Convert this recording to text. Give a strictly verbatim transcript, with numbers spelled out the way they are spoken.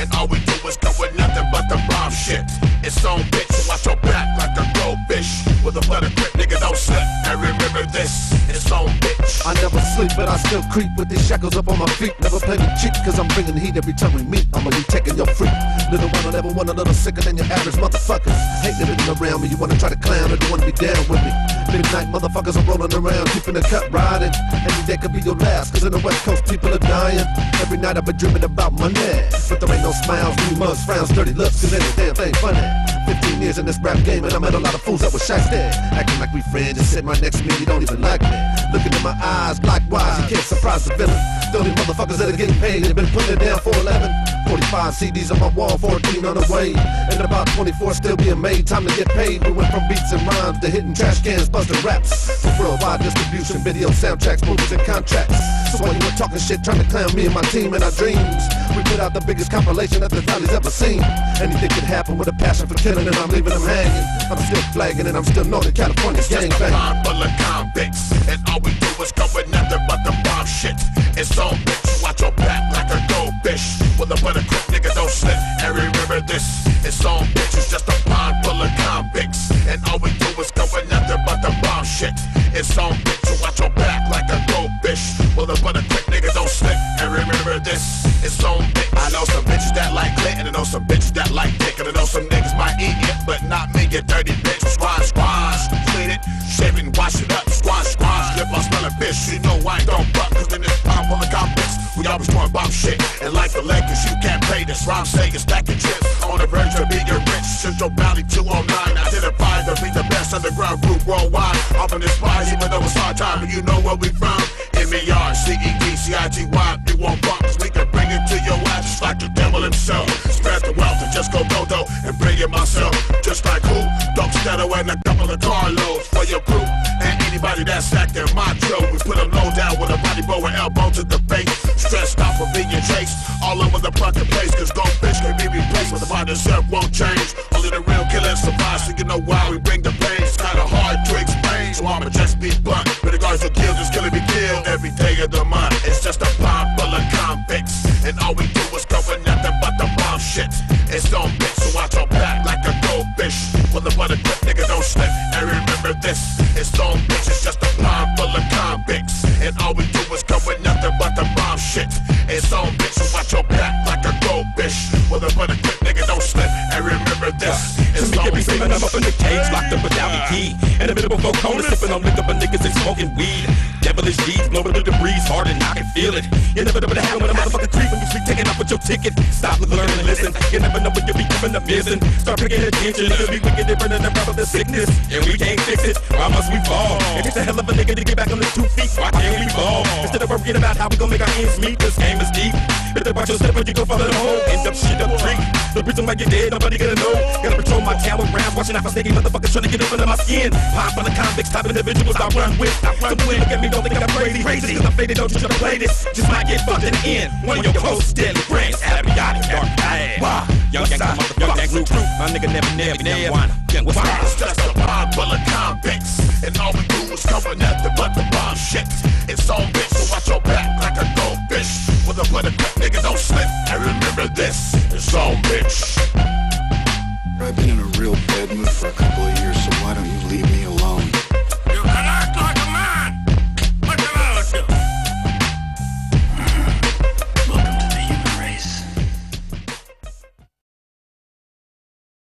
and all we do is go with nothing but the bomb shit. It's on, bitch, so watch your back like a goldfish. With a butter grip, nigga, don't slip. And remember this, it's on, bitch. I never sleep, but I still creep with these shackles up on my feet. Never play me cheap, cause I'm bringing heat every time we meet. I'ma be taking your freak. Little one will ever want a little sicker than your average motherfuckers. Hate living around me, you wanna try to clown or you wanna be down with me. Midnight motherfuckers are rolling around, keeping the cut riding. Every day could be your last, cause in the West Coast people are dying. Every night I've been dreaming about money, but there ain't no smiles, new mugs, frowns, dirty looks, cause any damn thing funny. Fifteen years in this rap game and I met a lot of fools that was shots there. Acting like we friends and sitting right next to me, you don't even like me. Looking in my eyes, likewise, you can't surprise the villain. Still these motherfuckers that are getting paid, they've been putting it down for eleven. Forty-five C Ds on my wall, fourteen on the way. And about twenty-four still being made, time to get paid. We went from beats and rhymes to hitting trash cans, busting raps. For worldwide distribution, video, soundtracks, movies and contracts. So while you were talking shit, trying to clown me and my team and our dreams, we put out the biggest compilation that the valley's ever seen. Anything could happen with a passion for killing and I'm leaving them hanging. I'm still flagging and I'm still Northern California's gang bang. It's full of convicts, and all we do is go with nothing but the bomb shit. It's on, bitch, watch your back like a goldfish. With a butter grip, nigga, don't slip. And remember this, it's on, bitch, it's just a pond full of convicts, and all we do is go with nothing but the bomb shit. It's on, bitch, so watch your back like a goldfish. With a butter grip, nigga, don't slip. And remember this, it's on, bitch. I know some bitches that like lit, and I know some bitches that like dick, and I know some niggas might eat it, but not me, you dirty bitch. Squash, squash, clean it, shave it and wash it up. Squash, squash, lip on smelling bitch. You know I don't buck, cause in this pond full of convicts, we always doing bomb shit. And like the Lakers, you can't pay this. Rhyme saying stacking chips on the verge of being rich. Central Valley two oh nine, identified to be the best underground group worldwide. Off on this rise, even though it's hard time, and you know where we from. M E R, C E D, C I T Y, you won't bump, cause we can bring it to your ass just like the devil himself. Spread the wealth and just go dodo and bring it myself. Just like who? Dope Stedo and a couple of carloads for your group. And anybody that's acting macho, we put them low down with a body bow and elbow to the face. Stressed out for being chased all over the fucking place, cause goldfish can be replaced, but the body itself won't change. Only the real killers survive, so you know why we bring the pain. It's kinda hard to explain, so I'ma just be blunt. With regards to kill, just killing me kill every day of the month. It's just a pond full of convicts, and all we do is go with nothing but the bomb shit. It's on, bitch, so watch your back like a goldfish. With a butter grip, nigga, don't slip. And remember this, it's on, bitch, it's just a pond full of convicts, and all we do is go with nothing but the bomb shit. It's on, bitch, so watch your back like a goldfish. With a butter grip, nigga, don't slip. And remember this, it's on, bitch. I'm up in the cage, locked up without the key. In the middle of a corner, sipping on liquor, but niggas ain't smoking weed. Devilish deeds, blowing the debris hard and I can feel it. You never know what happen when a motherfucker creep when you sleep, taking off with your ticket. Stop, look, learn, and listen. You never know when you'll be giving a missing. Start paying attention, it'll be wicked, different than the rap of the sickness. And we can't fix it, why must we fall? It takes a hell of a nigga to get back on his two feet, why can't we fall? Instead of worrying about how we gon' make our ends meet, this game is deep. If they watch your step, you gon' fall in the hole. End up shit up tree. The reason why you're dead, nobody gonna know. Gotta patrol my tower rounds, watching out for snaky motherfuckers trying to get up under my skin. Pop full of convicts, type individuals I run with. I run with. Look at me, don't think I'm crazy. Crazy, cause I'm faded, don't you try to play this. Just might get fucked in the end. One of your close, deadly friends, Abiotic, dark ass. Wow, young gang, young gang group. My nigga never, never, never wanna. Young, what's up? It's just a pond full of convicts, and all we do is cover nothing but the bomb shit. It's on, bitch, so watch your back like a goldfish. With a butter grip, nigga, don't slip. And remember this, it's on, bitch.